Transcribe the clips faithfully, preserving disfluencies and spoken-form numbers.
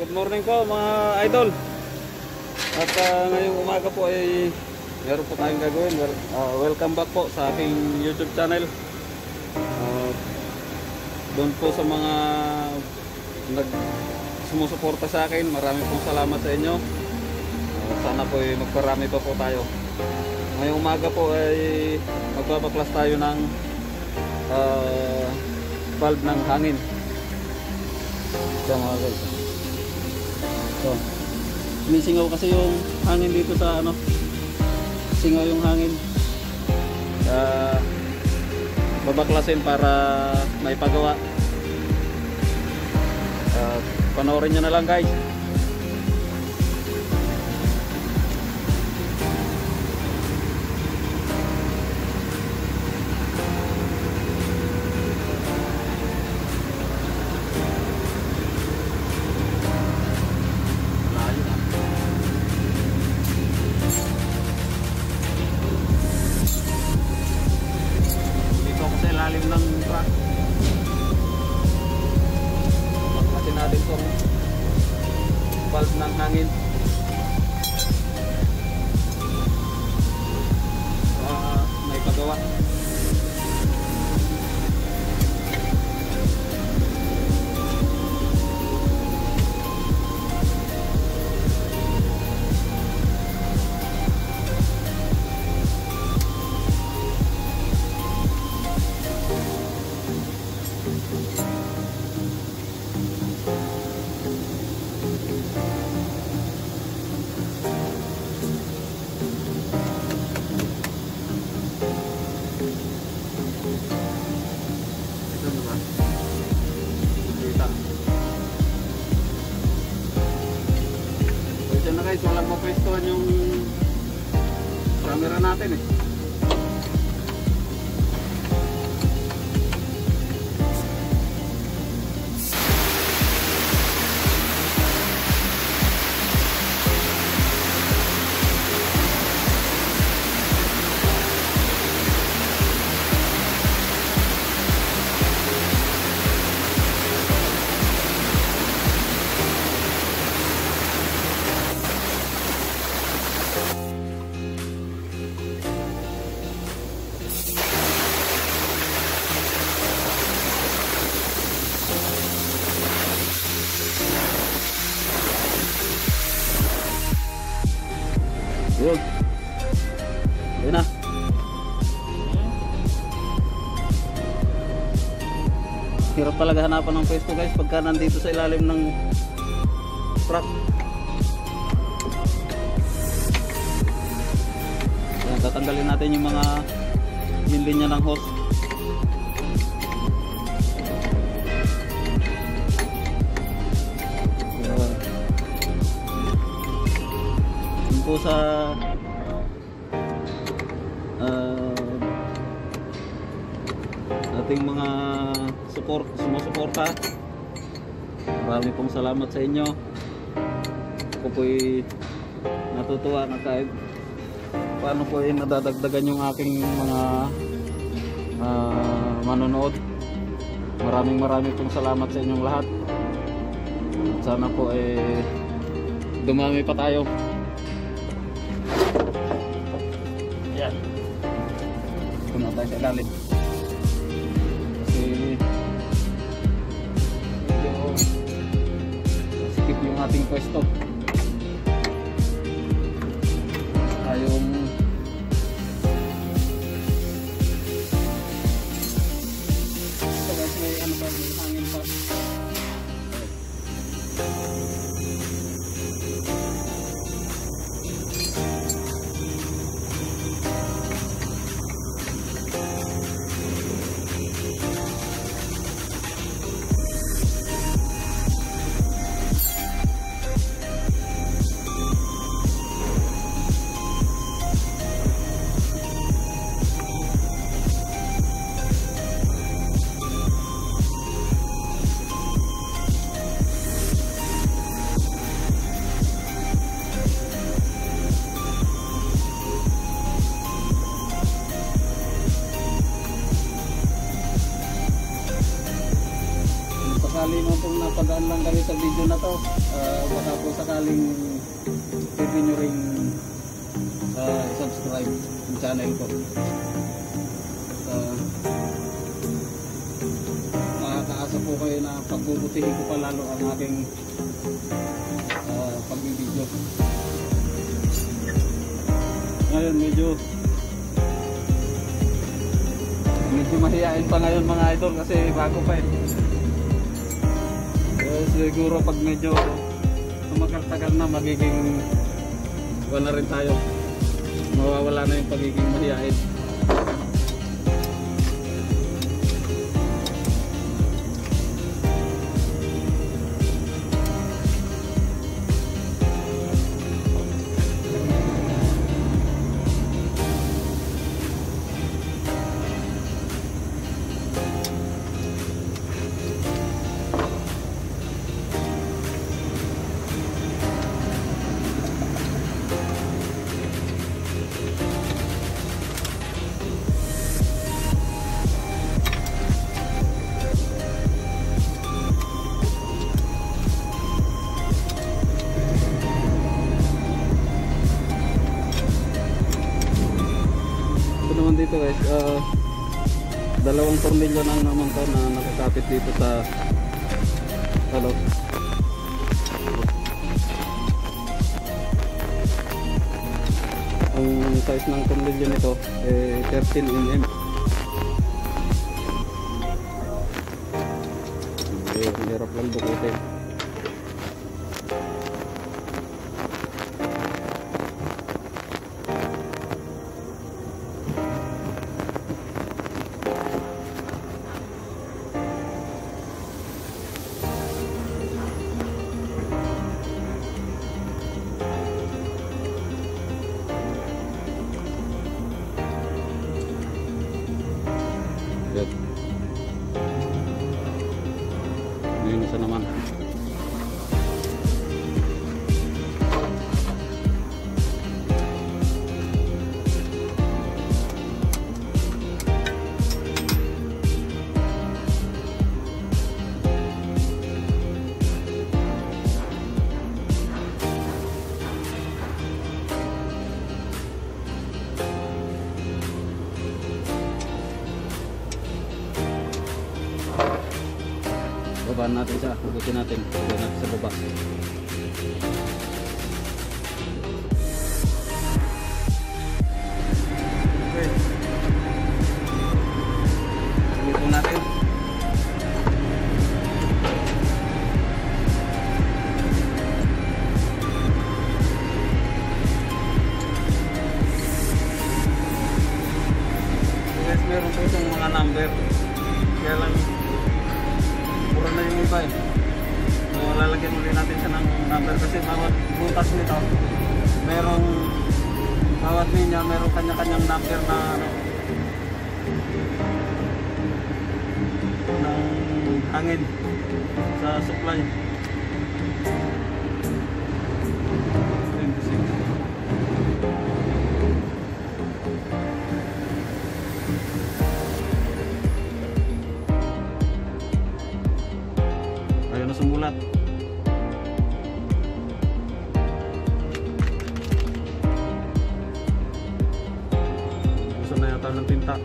good morning po mga idol. At uh, ngayong umaga po ay meron po tayong gagawin. Well, uh, welcome back po sa aking YouTube channel. Uh, doon po sa mga nag sumusuporta sa akin, marami pong salamat sa inyo. Uh, sana po ay magparami pa po tayo. Ngayong umaga po ay magbabaklas tayo ng uh, valve ng hangin. Ito mga guys. So, sumisingaw kasi yung hangin dito sa ano, singaw yung hangin. Kaya babaklasin para maipagawa. Uh, panoorin nyo na lang guys. Lalim ng truck. Baklasin natin itong valve ng hangin. Uh, may pagawa. Diyan na guys, walang mapwestuhan yung camera natin eh. Yun. Yun na. Hirap talaga hanapan ng pwesto guys pagka nandito sa ilalim ng truck. Yan, tatanggalin natin yung mga yung linya ng hose. Po sa uh, ating mga support, sumusuporta, marami pong salamat sa inyo. Ako po'y natutuwa na kahit paano po ay nadadagdagan yung aking mga uh, manonood. Maraming maraming pong salamat sa inyong lahat. At sana po ay dumami pa tayo. Yan. Puno tayo sa ilalim. Kasi medyo sikip yung ating pwesto. Tayong ito guys, may ano ba yung hangin pa. video na to, uh, baka po sakaling pwede nyo ring uh, subscribe yung channel ko. Uh, makakaasa po kayo na pagbubutihin ko pa lalo ang aking uh, pagbibideo. Ngayon medyo medyo mahihain pa ngayon mga idol kasi bago pa eh. So, siguro pag medyo tumagal-tagal na magiging wala rin tayo, mawawala na yung pagiging mahihain. Naman dito guys, uh, dalawang tornilyo lang naman to na nakakapit dito sa ano, ang size ng tornilyo nito eh thirteen millimeters. Eh, hirap lang bukutin. Yun. Yun isa naman. Babaan natin siya, hugutin natin, hugutin natin sa baba. Okay. Hugutin natin. Guys, meron po itong mga number. Kaya lang puro na yung iba eh. So lalagyan ulit natin siya ng number kasi bawat butas nito merong, bawat linya merong kanya-kanyang number na ano, ng hangin sa supply. Ayaw na sumulat. Gusto na yata ng tinta.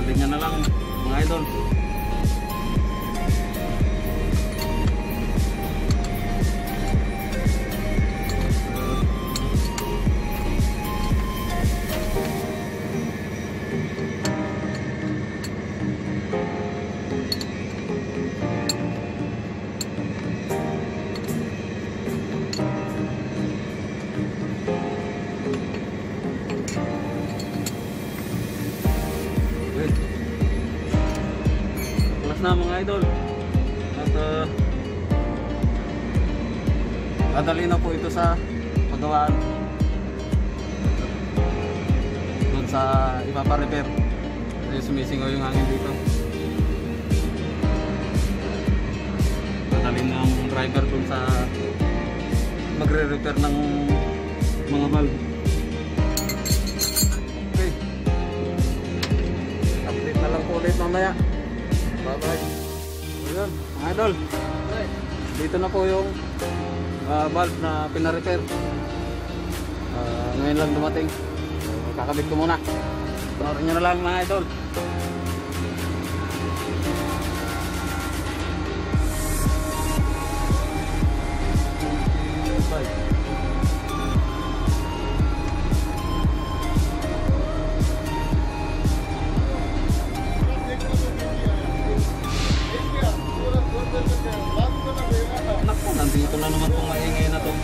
Galingan na lang mga idol. Na mga idol at uh, dadali na po ito sa pagawaan doon sa ipapa-repair kasi sumisingaw yung hangin dito. Dadali ng driver doon sa magre-repair ng mga valve. Okay, update na lang po ulit mamaya. Bye-bye. Ayun, mga idol. Dito na po yung uh, valve na pina-repair. Uh, ngayon lang dumating. So, kakabit ko muna. Panoorin nyo na lang mga idol. Bye. Naku, nandito na naman itong maingay na to.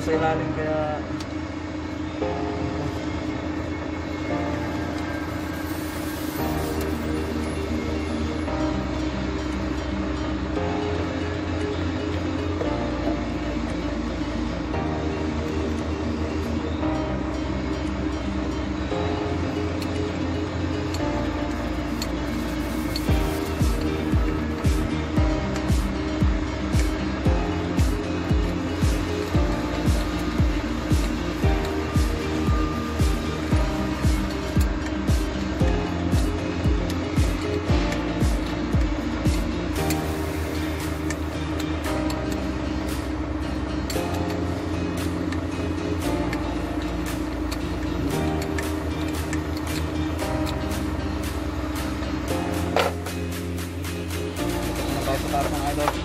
sa ilalim kaya tayo sa mga idol.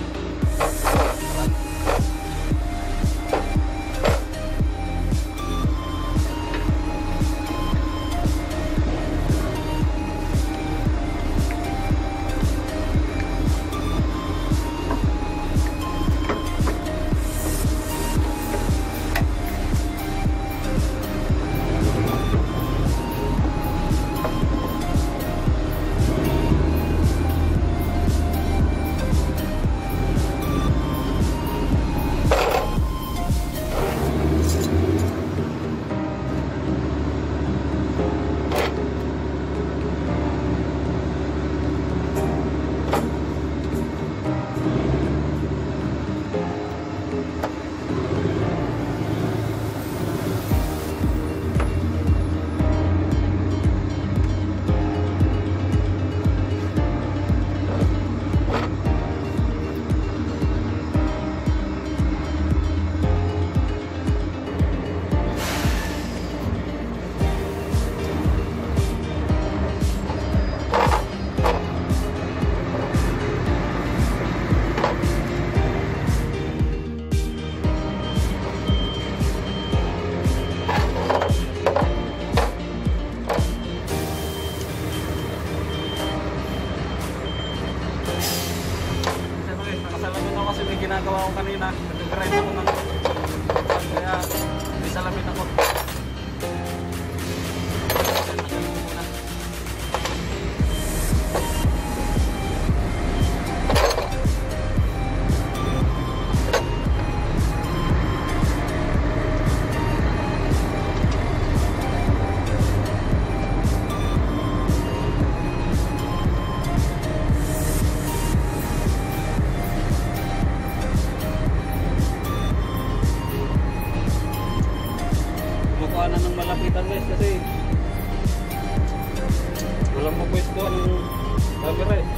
Ginagawa ko kanina, nag-grind ako ng kaya may salamin ako. Na ng malapitan guys kasi walang mapwesto ng camera eh.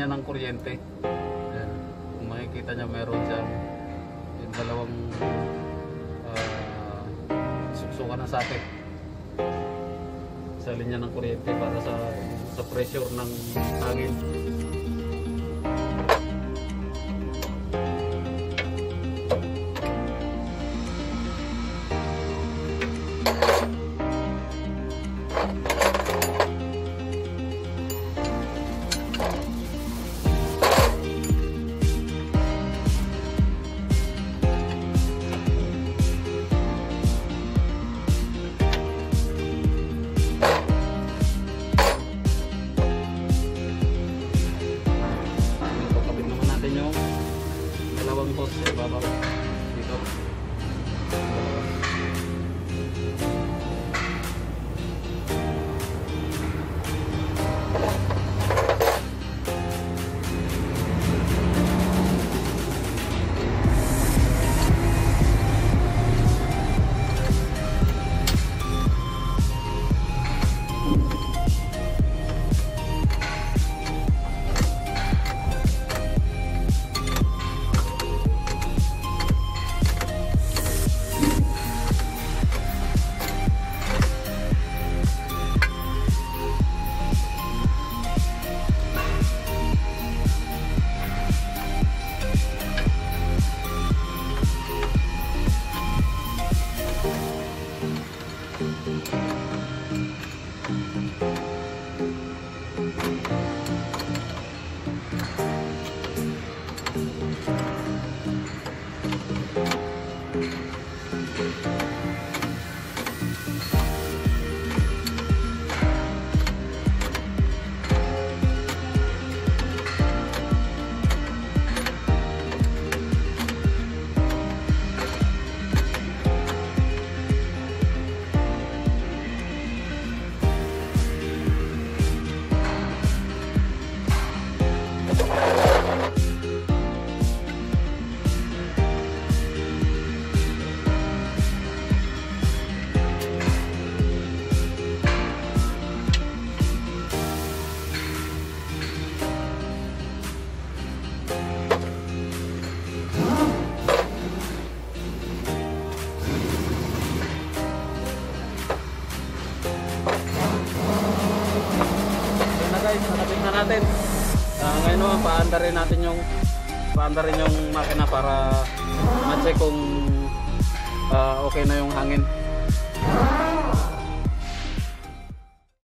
linya ng kuryente. Ayan. Kung makikita nyo, meron siyang yung dalawang uh, suksukan ng socket sa linya ng kuryente para sa sa pressure ng hangin. Dalawang hose sa ibabaw dito. Guys, nakabing na natin. Uh, ngayon naman paanda rin natin yung paanda rin yung makina para ma-check kung uh, okay na yung hangin.